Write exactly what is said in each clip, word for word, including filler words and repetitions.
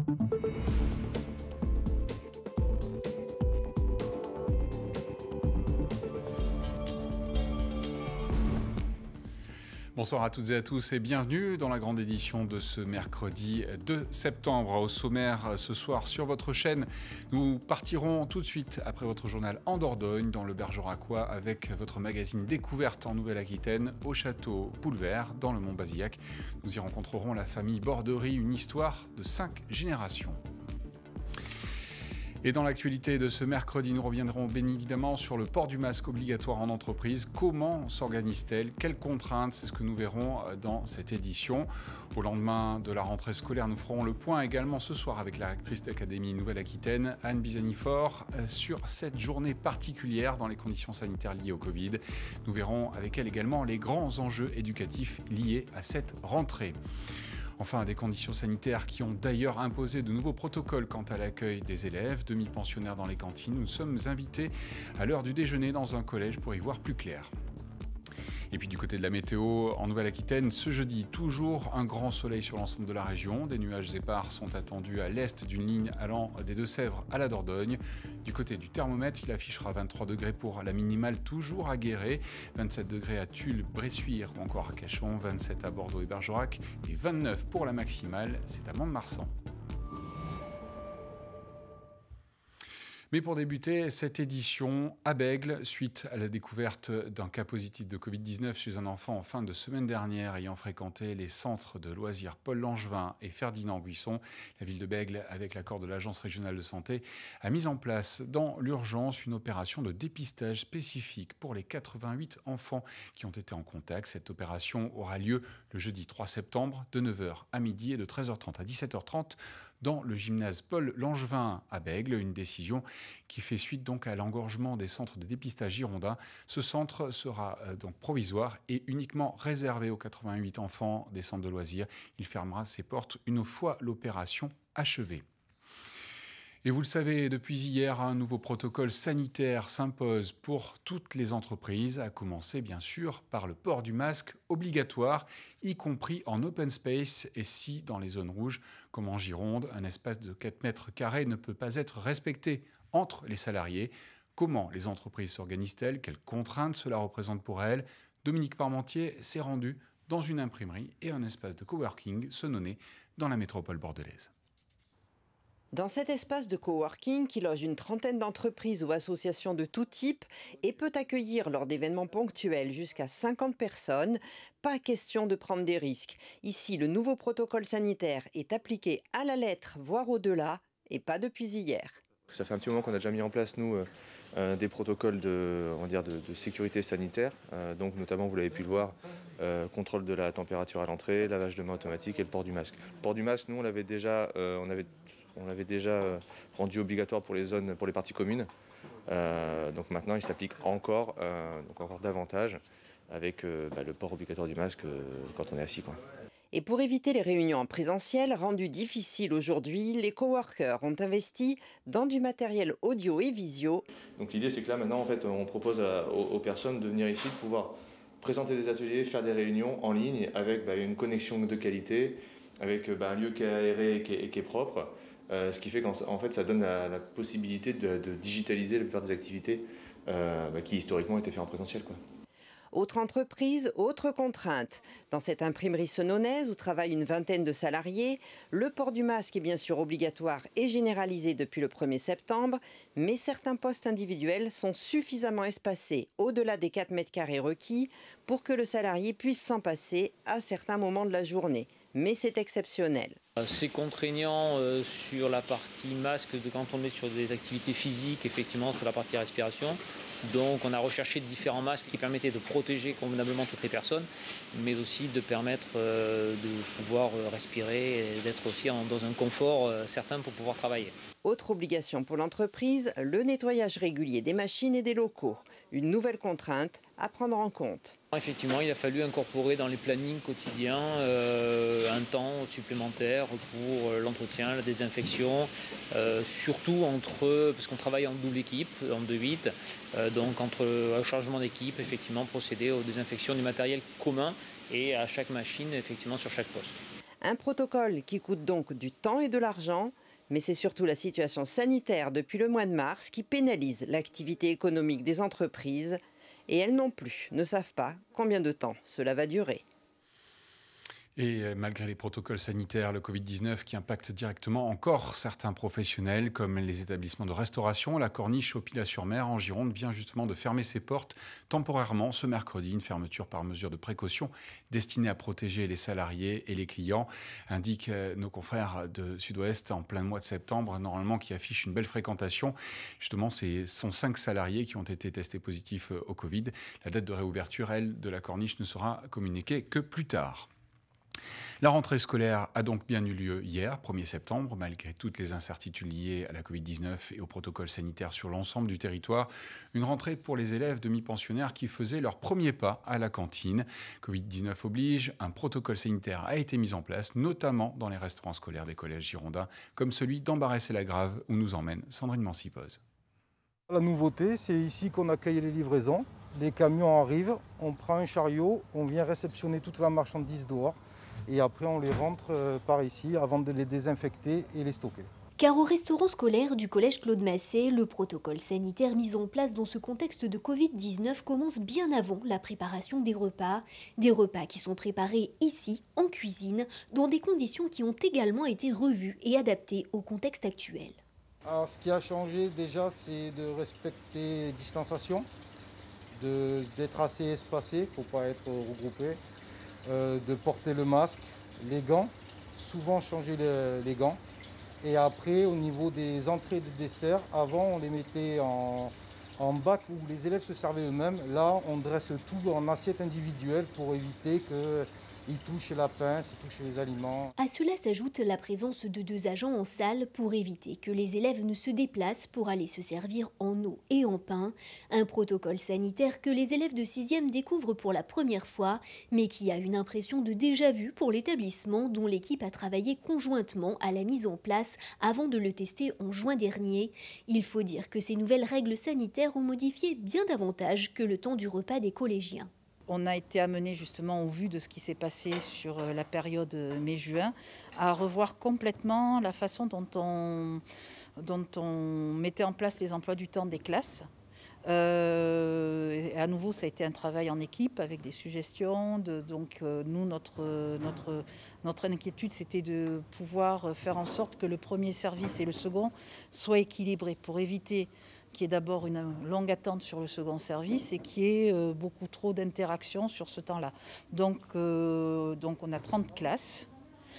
Bonsoir à toutes et à tous et bienvenue dans la grande édition de ce mercredi deux septembre. Au sommaire ce soir sur votre chaîne, nous partirons tout de suite après votre journal en Dordogne dans le Bergeracois avec votre magazine Découverte en Nouvelle-Aquitaine au château Poulvert dans le Mont-Bazillac. Nous y rencontrerons la famille Borderie, une histoire de cinq générations. Et dans l'actualité de ce mercredi, nous reviendrons bien évidemment sur le port du masque obligatoire en entreprise. Comment s'organise-t-elle? Quelles contraintes? C'est ce que nous verrons dans cette édition. Au lendemain de la rentrée scolaire, nous ferons le point également ce soir avec la rectrice d'Académie Nouvelle-Aquitaine, Anne Bizani-Faure, sur cette journée particulière dans les conditions sanitaires liées au Covid. Nous verrons avec elle également les grands enjeux éducatifs liés à cette rentrée. Enfin, des conditions sanitaires qui ont d'ailleurs imposé de nouveaux protocoles quant à l'accueil des élèves, demi-pensionnaires dans les cantines. Nous sommes invités à l'heure du déjeuner dans un collège pour y voir plus clair. Et puis du côté de la météo, en Nouvelle-Aquitaine, ce jeudi, toujours un grand soleil sur l'ensemble de la région. Des nuages épars sont attendus à l'est d'une ligne allant des Deux-Sèvres à la Dordogne. Du côté du thermomètre, il affichera vingt-trois degrés pour la minimale, toujours à Guéret, vingt-sept degrés à Tulle, Bressuire ou encore à Cachon, vingt-sept à Bordeaux et Bergerac et vingt-neuf pour la maximale, c'est à Mont-de-Marsan. Mais pour débuter cette édition à Bègles, suite à la découverte d'un cas positif de Covid dix-neuf chez un enfant en fin de semaine dernière ayant fréquenté les centres de loisirs Paul Langevin et Ferdinand Buisson, la ville de Bègles, avec l'accord de l'Agence régionale de santé, a mis en place dans l'urgence une opération de dépistage spécifique pour les quatre-vingt-huit enfants qui ont été en contact. Cette opération aura lieu le jeudi trois septembre de neuf heures à midi et de treize heures trente à dix-sept heures trente dans le gymnase Paul Langevin à Bègles, une décision qui fait suite donc à l'engorgement des centres de dépistage girondins. Ce centre sera euh, donc provisoire et uniquement réservé aux quatre-vingt-huit enfants des centres de loisirs. Il fermera ses portes une fois l'opération achevée. Et vous le savez, depuis hier, un nouveau protocole sanitaire s'impose pour toutes les entreprises, à commencer bien sûr par le port du masque obligatoire, y compris en open space et si dans les zones rouges, comme en Gironde, un espace de quatre mètres carrés ne peut pas être respecté entre les salariés. Comment les entreprises s'organisent-elles? Quelles contraintes cela représente pour elles? Dominique Parmentier s'est rendu dans une imprimerie et un espace de coworking Sononnet dans la métropole bordelaise. Dans cet espace de coworking qui loge une trentaine d'entreprises ou associations de tout type et peut accueillir lors d'événements ponctuels jusqu'à cinquante personnes, pas question de prendre des risques. Ici, le nouveau protocole sanitaire est appliqué à la lettre, voire au-delà, et pas depuis hier. Ça fait un petit moment qu'on a déjà mis en place, nous, euh, des protocoles de, on va dire de, de sécurité sanitaire. Euh, donc notamment, vous l'avez pu le voir, euh, contrôle de la température à l'entrée, lavage de mains automatique et le port du masque. Le port du masque, nous, on l'avait déjà... Euh, on avait, On l'avait déjà rendu obligatoire pour les zones, pour les parties communes. Euh, donc maintenant, il s'applique encore, euh, donc encore davantage avec euh, bah, le port obligatoire du masque euh, quand on est assis, quoi. Et pour éviter les réunions en présentiel, rendues difficiles aujourd'hui, les coworkers ont investi dans du matériel audio et visio. Donc l'idée, c'est que là, maintenant, en fait, on propose à, aux, aux personnes de venir ici, de pouvoir présenter des ateliers, faire des réunions en ligne avec bah, une connexion de qualité, avec bah, un lieu qui est aéré et qui est, et qui est propre. Euh, ce qui fait qu'en en fait, ça donne la, la possibilité de, de digitaliser la plupart des activités euh, bah, qui historiquement étaient faites en présentiel, quoi. Autre entreprise, autre contrainte. Dans cette imprimerie sononnaise où travaillent une vingtaine de salariés, le port du masque est bien sûr obligatoire et généralisé depuis le premier septembre, mais certains postes individuels sont suffisamment espacés au-delà des quatre mètres carrés requis pour que le salarié puisse s'en passer à certains moments de la journée. Mais c'est exceptionnel. C'est contraignant euh, sur la partie masque de quand on est sur des activités physiques, effectivement sur la partie respiration. Donc on a recherché différents masques qui permettaient de protéger convenablement toutes les personnes, mais aussi de permettre euh, de pouvoir respirer et d'être aussi en, dans un confort euh, certain pour pouvoir travailler. Autre obligation pour l'entreprise, le nettoyage régulier des machines et des locaux. Une nouvelle contrainte à prendre en compte. Effectivement, il a fallu incorporer dans les plannings quotidiens euh, un temps supplémentaire pour l'entretien, la désinfection, euh, surtout entre, parce qu'on travaille en double équipe, en deux huit, euh, donc entre le chargement d'équipe, effectivement, procéder aux désinfections du matériel commun et à chaque machine, effectivement, sur chaque poste. Un protocole qui coûte donc du temps et de l'argent, mais c'est surtout la situation sanitaire depuis le mois de mars qui pénalise l'activité économique des entreprises. Et elles non plus ne savent pas combien de temps cela va durer. Et malgré les protocoles sanitaires, le Covid dix-neuf qui impacte directement encore certains professionnels, comme les établissements de restauration, la Corniche au Pilat-sur-Mer en Gironde vient justement de fermer ses portes temporairement ce mercredi. Une fermeture par mesure de précaution destinée à protéger les salariés et les clients, indiquent nos confrères de Sud-Ouest en plein mois de septembre, normalement qui affiche une belle fréquentation. Justement, ce sont cinq salariés qui ont été testés positifs au Covid. La date de réouverture, elle, de la Corniche ne sera communiquée que plus tard. La rentrée scolaire a donc bien eu lieu hier, premier septembre, malgré toutes les incertitudes liées à la Covid dix-neuf et au protocole sanitaire sur l'ensemble du territoire. Une rentrée pour les élèves demi-pensionnaires qui faisaient leur premier pas à la cantine. Covid dix-neuf oblige, un protocole sanitaire a été mis en place, notamment dans les restaurants scolaires des collèges girondins, comme celui d'Ambarès-et-Lagrave, où nous emmène Sandrine Mancipoz. La nouveauté, c'est ici qu'on accueille les livraisons. Les camions arrivent, on prend un chariot, on vient réceptionner toute la marchandise dehors. Et après, on les rentre par ici avant de les désinfecter et les stocker. Car au restaurant scolaire du collège Claude Massé, le protocole sanitaire mis en place dans ce contexte de Covid dix-neuf commence bien avant la préparation des repas. Des repas qui sont préparés ici, en cuisine, dans des conditions qui ont également été revues et adaptées au contexte actuel. Alors, ce qui a changé déjà, c'est de respecter les distanciations, d'être assez espacé pour ne pas être regroupé. Euh, de porter le masque, les gants, souvent changer le, les gants. Et après, au niveau des entrées de dessert, avant on les mettait en, en bac où les élèves se servaient eux-mêmes. Là, on dresse tout en assiette individuelle pour éviter qu'ils touchent la pince, ils touchent les aliments. À cela s'ajoute la présence de deux agents en salle pour éviter que les élèves ne se déplacent pour aller se servir en eau et en pain. Un protocole sanitaire que les élèves de sixième découvrent pour la première fois, mais qui a une impression de déjà-vu pour l'établissement dont l'équipe a travaillé conjointement à la mise en place avant de le tester en juin dernier. Il faut dire que ces nouvelles règles sanitaires ont modifié bien davantage que le temps du repas des collégiens. On a été amené justement, au vu de ce qui s'est passé sur la période mai-juin, à revoir complètement la façon dont on, dont on mettait en place les emplois du temps des classes. Euh, et à nouveau, ça a été un travail en équipe avec des suggestions. De, donc euh, nous, notre, notre, notre inquiétude, c'était de pouvoir faire en sorte que le premier service et le second soient équilibrés pour éviter qu'il y ait d'abord une longue attente sur le second service et qu'il y ait euh, beaucoup trop d'interactions sur ce temps-là. Donc, euh, donc on a trente classes.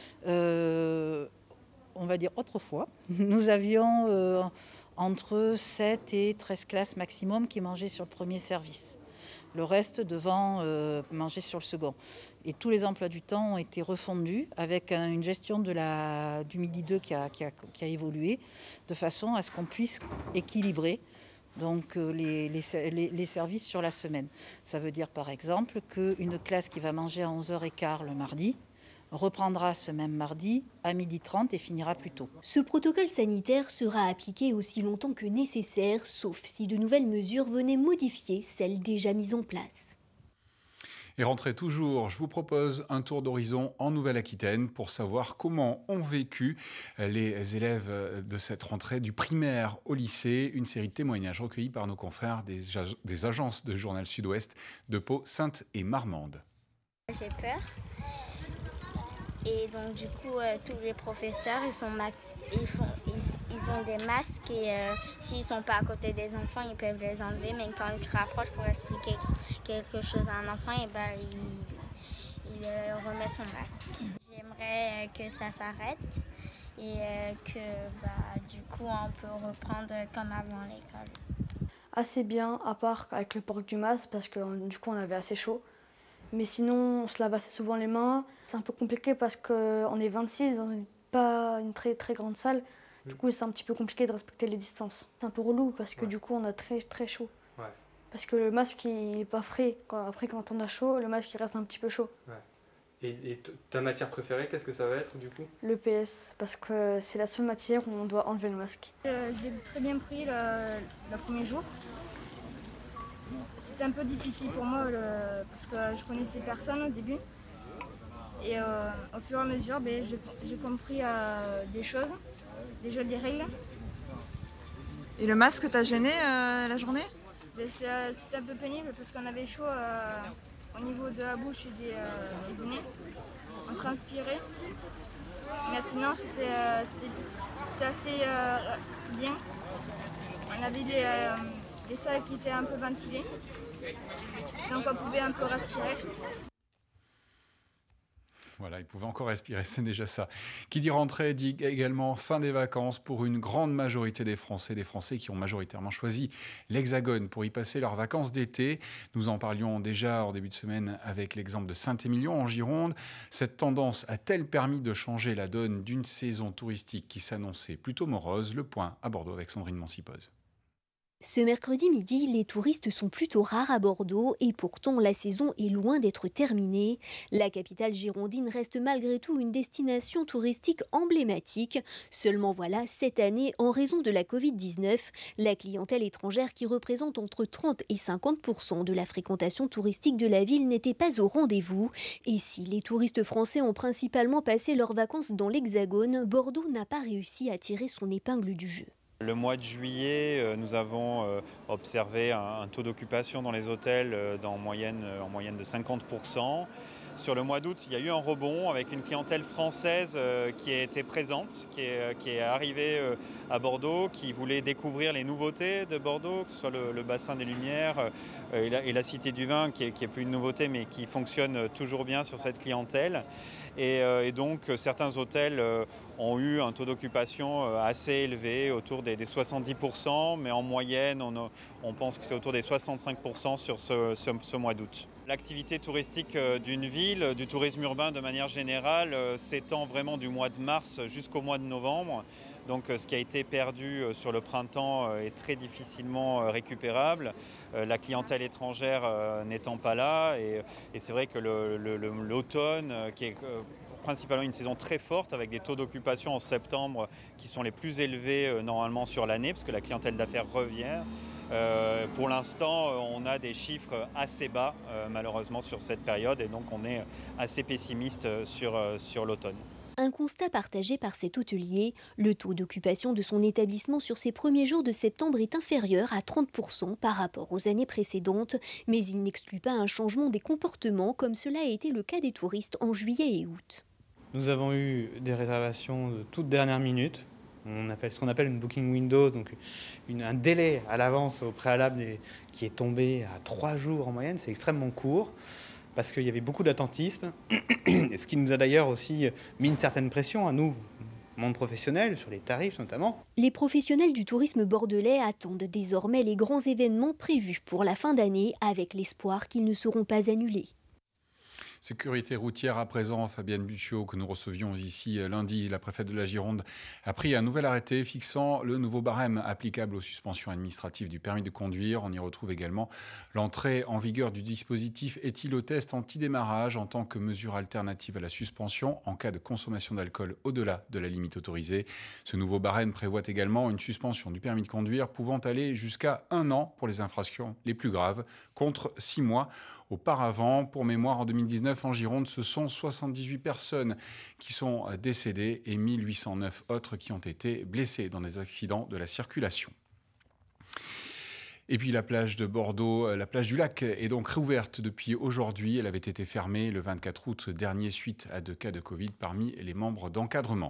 Euh, on va dire autrefois, nous avions euh, entre sept et treize classes maximum qui mangeaient sur le premier service. Le reste devant euh, manger sur le second. Et tous les emplois du temps ont été refondus avec un, une gestion de la, du midi deux qui a, qui, a, qui a évolué, de façon à ce qu'on puisse équilibrer donc, euh, les, les, les, les services sur la semaine. Ça veut dire par exemple qu'une classe qui va manger à onze heures quinze le mardi reprendra ce même mardi à midi trente et finira plus tôt. Ce protocole sanitaire sera appliqué aussi longtemps que nécessaire, sauf si de nouvelles mesures venaient modifier celles déjà mises en place. Et rentrez toujours, je vous propose un tour d'horizon en Nouvelle-Aquitaine pour savoir comment ont vécu les élèves de cette rentrée du primaire au lycée. Une série de témoignages recueillis par nos confrères des, des agences de Journal Sud-Ouest de Pau, Saintes et Marmande. J'ai peur. Et donc du coup, euh, tous les professeurs, ils, sont mat- ils, font, ils, ils ont des masques et euh, s'ils ne sont pas à côté des enfants, ils peuvent les enlever. Mais quand ils se rapprochent pour expliquer quelque chose à un enfant, et ben, il, il euh, remet son masque. J'aimerais euh, que ça s'arrête et euh, que bah, du coup, on peut reprendre comme avant l'école. Assez bien, à part avec le port du masque, parce que du coup, on avait assez chaud. Mais sinon, on se lave assez souvent les mains. C'est un peu compliqué parce qu'on est vingt-six dans une, pas une très très grande salle. Du coup, c'est un petit peu compliqué de respecter les distances. C'est un peu relou parce que ouais. Du coup, on a très très chaud. Ouais. Parce que le masque, il n'est pas frais. Quand, après, quand on a chaud, le masque, il reste un petit peu chaud. Ouais. Et, et ta matière préférée, qu'est-ce que ça va être du coup? Le P S, parce que c'est la seule matière où on doit enlever le masque. Euh, je l'ai très bien pris le, le premier jour. C'était un peu difficile pour moi le, parce que je connaissais personne au début. Et euh, au fur et à mesure, ben, j'ai compris euh, des choses, déjà des règles. Et le masque t'a gêné euh, la journée? Ben, c'était un peu pénible parce qu'on avait chaud euh, au niveau de la bouche et, des, euh, et du nez. On transpirait. Mais sinon, c'était euh, assez euh, bien. On avait des, euh, des salles qui étaient un peu ventilées. Donc on pouvait un peu respirer. Voilà, il pouvait encore respirer, c'est déjà ça. Qui dit rentrée dit également fin des vacances pour une grande majorité des Français, des Français qui ont majoritairement choisi l'Hexagone pour y passer leurs vacances d'été. Nous en parlions déjà en début de semaine avec l'exemple de Saint-Émilion en Gironde. Cette tendance a-t-elle permis de changer la donne d'une saison touristique qui s'annonçait plutôt morose? Le point à Bordeaux avec Sandrine Mancipoz. Ce mercredi midi, les touristes sont plutôt rares à Bordeaux et pourtant la saison est loin d'être terminée. La capitale girondine reste malgré tout une destination touristique emblématique. Seulement voilà, cette année, en raison de la covid dix-neuf, la clientèle étrangère qui représente entre trente et cinquante pour cent de la fréquentation touristique de la ville n'était pas au rendez-vous. Et si les touristes français ont principalement passé leurs vacances dans l'Hexagone, Bordeaux n'a pas réussi à tirer son épingle du jeu. Le mois de juillet, nous avons observé un taux d'occupation dans les hôtels en moyenne, en moyenne de cinquante pour cent. Sur le mois d'août, il y a eu un rebond avec une clientèle française qui était présente, qui est, qui est arrivée à Bordeaux, qui voulait découvrir les nouveautés de Bordeaux, que ce soit le, le bassin des Lumières et la, et la Cité du Vin, qui est, qui est plus une nouveauté, mais qui fonctionne toujours bien sur cette clientèle. Et, et donc, certains hôtels ont eu un taux d'occupation assez élevé, autour des, des soixante-dix pour cent, mais en moyenne, on, on pense que c'est autour des soixante-cinq pour cent sur ce, ce, ce mois d'août. L'activité touristique d'une ville, du tourisme urbain de manière générale, s'étend vraiment du mois de mars jusqu'au mois de novembre. Donc ce qui a été perdu sur le printemps est très difficilement récupérable, la clientèle étrangère n'étant pas là. Et, et c'est vrai que l'automne, qui est principalement une saison très forte avec des taux d'occupation en septembre qui sont les plus élevés normalement sur l'année, parce que la clientèle d'affaires revient. Euh, pour l'instant, on a des chiffres assez bas, euh, malheureusement, sur cette période, et donc on est assez pessimiste sur, euh, sur l'automne. Un constat partagé par cet hôtelier, le taux d'occupation de son établissement sur ses premiers jours de septembre est inférieur à trente pour cent par rapport aux années précédentes, mais il n'exclut pas un changement des comportements comme cela a été le cas des touristes en juillet et août. Nous avons eu des réservations de toute dernière minute. On appelle ce qu'on appelle une booking window, donc une, un délai à l'avance au préalable qui est tombé à trois jours en moyenne. C'est extrêmement court parce qu'il y avait beaucoup d'attentisme, ce qui nous a d'ailleurs aussi mis une certaine pression à nous, monde professionnel, sur les tarifs notamment. Les professionnels du tourisme bordelais attendent désormais les grands événements prévus pour la fin d'année avec l'espoir qu'ils ne seront pas annulés. Sécurité routière à présent, Fabienne Bucciot, que nous recevions ici lundi, la préfète de la Gironde, a pris un nouvel arrêté fixant le nouveau barème applicable aux suspensions administratives du permis de conduire. On y retrouve également l'entrée en vigueur du dispositif éthylotest anti-démarrage en tant que mesure alternative à la suspension en cas de consommation d'alcool au-delà de la limite autorisée. Ce nouveau barème prévoit également une suspension du permis de conduire pouvant aller jusqu'à un an pour les infractions les plus graves, contre six mois auparavant. Pour mémoire, en deux mille dix-neuf, en Gironde, ce sont soixante-dix-huit personnes qui sont décédées et mille huit cent neuf autres qui ont été blessées dans des accidents de la circulation. Et puis la plage de Bordeaux, la plage du lac est donc réouverte depuis aujourd'hui. Elle avait été fermée le vingt-quatre août dernier suite à deux cas de Covid parmi les membres d'encadrement.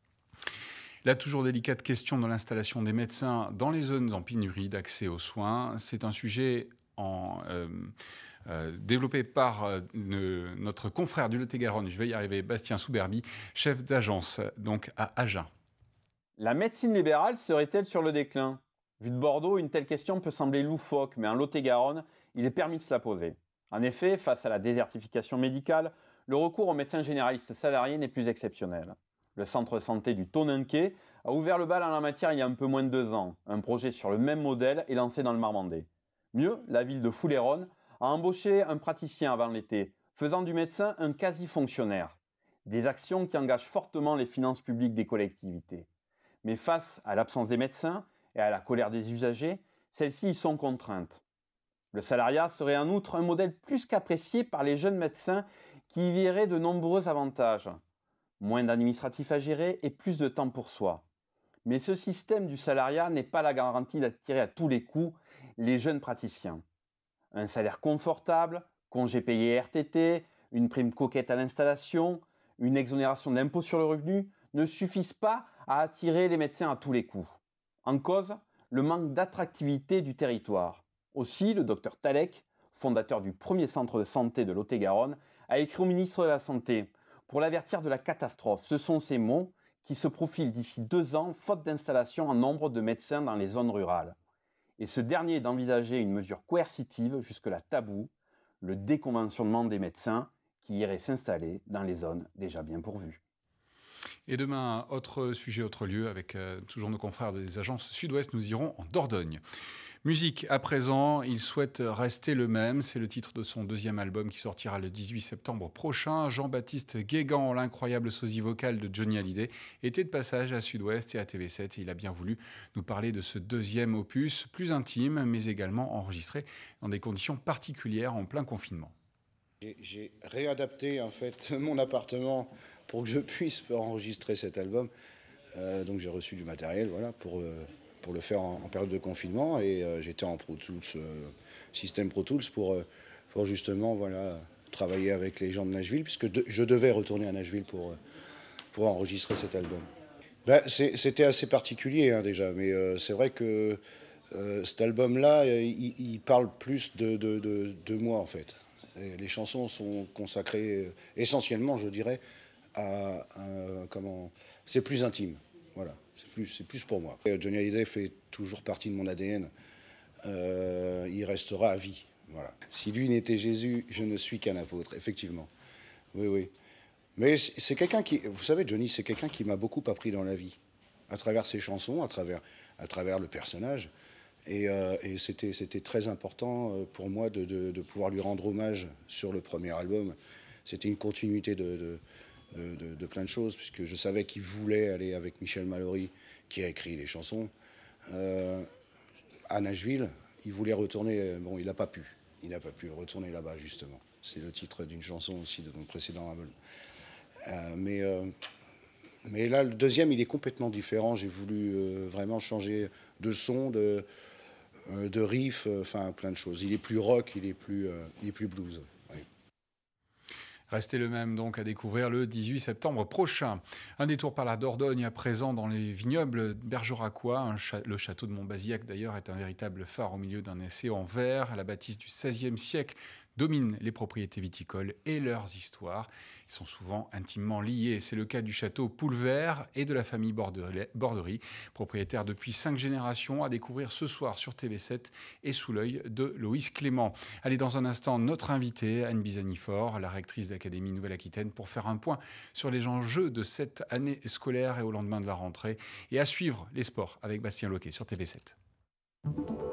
La toujours délicate question de l'installation des médecins dans les zones en pénurie d'accès aux soins, c'est un sujet en... Euh, Euh, développé par euh, ne, notre confrère du Lot-et-Garonne, je vais y arriver, Bastien Souberbi, chef d'agence donc à Agen. La médecine libérale serait-elle sur le déclin? Vu de Bordeaux, une telle question peut sembler loufoque, mais en Lot-et-Garonne, il est permis de se la poser. En effet, face à la désertification médicale, le recours aux médecins généralistes salariés n'est plus exceptionnel. Le centre de santé du Tonninquet a ouvert le bal en la matière il y a un peu moins de deux ans. Un projet sur le même modèle est lancé dans le Marmandais. Mieux, la ville de Foulayronne a embauché un praticien avant l'été, faisant du médecin un quasi-fonctionnaire. Des actions qui engagent fortement les finances publiques des collectivités. Mais face à l'absence des médecins et à la colère des usagers, celles-ci y sont contraintes. Le salariat serait en outre un modèle plus qu'apprécié par les jeunes médecins qui y verrait de nombreux avantages. Moins d'administratifs à gérer et plus de temps pour soi. Mais ce système du salariat n'est pas la garantie d'attirer à tous les coups les jeunes praticiens. Un salaire confortable, congé payé R T T, une prime coquette à l'installation, une exonération d'impôt sur le revenu ne suffisent pas à attirer les médecins à tous les coups. En cause, le manque d'attractivité du territoire. Aussi, le docteur Talek, fondateur du premier centre de santé de Lot-et-Garonne, a écrit au ministre de la Santé pour l'avertir de la catastrophe. Ce sont ces mots qui se profilent d'ici deux ans, faute d'installation en nombre de médecins dans les zones rurales. Et ce dernier est d'envisager une mesure coercitive, jusque-là taboue, le déconventionnement des médecins qui iraient s'installer dans les zones déjà bien pourvues. Et demain, autre sujet, autre lieu, avec euh, toujours nos confrères des agences Sud-Ouest, nous irons en Dordogne. Musique, à présent, il souhaite rester le même. C'est le titre de son deuxième album qui sortira le dix-huit septembre prochain. Jean-Baptiste Guégan, l'incroyable sosie vocale de Johnny Hallyday, était de passage à Sud-Ouest et à T V sept. Et il a bien voulu nous parler de ce deuxième opus, plus intime, mais également enregistré dans des conditions particulières en plein confinement. J'ai réadapté en fait mon appartement pour que je puisse enregistrer cet album. Euh, donc j'ai reçu du matériel, voilà, pour... Euh pour le faire en, en période de confinement, et euh, j'étais en Pro Tools, euh, système Pro Tools, pour, euh, pour justement voilà, travailler avec les gens de Nashville, puisque de, je devais retourner à Nashville pour, pour enregistrer cet album. Ben, c'était assez particulier hein, déjà, mais euh, c'est vrai que euh, cet album-là, il, il parle plus de, de, de, de moi en fait. Les chansons sont consacrées essentiellement, je dirais, à, à comment... C'est plus intime, voilà. C'est plus, plus pour moi. Johnny Hallyday fait toujours partie de mon A D N. Euh, il restera à vie. Voilà. Si lui n'était Jésus, je ne suis qu'un apôtre, effectivement. Oui, oui. Mais c'est quelqu'un qui... Vous savez, Johnny, c'est quelqu'un qui m'a beaucoup appris dans la vie. À travers ses chansons, à travers, à travers le personnage. Et, euh, et c'était très important pour moi de, de, de pouvoir lui rendre hommage sur le premier album. C'était une continuité de... de De, de, de plein de choses, puisque je savais qu'il voulait aller avec Michel Mallory, qui a écrit les chansons, euh, à Nashville. Il voulait retourner, bon, il n'a pas pu. Il n'a pas pu retourner là-bas, justement. C'est le titre d'une chanson aussi de mon précédent album. Euh, mais, euh, mais là, le deuxième, il est complètement différent. J'ai voulu euh, vraiment changer de son, de, euh, de riff, enfin, euh, plein de choses. Il est plus rock, il est plus, euh, il est plus blues. Oui. Restez le même donc à découvrir le dix-huit septembre prochain. Un détour par la Dordogne à présent dans les vignobles bergeracois. Ch le château de Montbazillac d'ailleurs est un véritable phare au milieu d'un océan vert. La bâtisse du seizième siècle domine les propriétés viticoles et leurs histoires. Ils sont souvent intimement liés. C'est le cas du château Poulvert et de la famille Borderie, propriétaire depuis cinq générations, à découvrir ce soir sur T V sept et sous l'œil de Loïs Clément. Allez, dans un instant, notre invitée, Anne Bizanifort, la rectrice d'Académie Nouvelle-Aquitaine, pour faire un point sur les enjeux de cette année scolaire et au lendemain de la rentrée. Et à suivre les sports avec Bastien Loquet sur T V sept.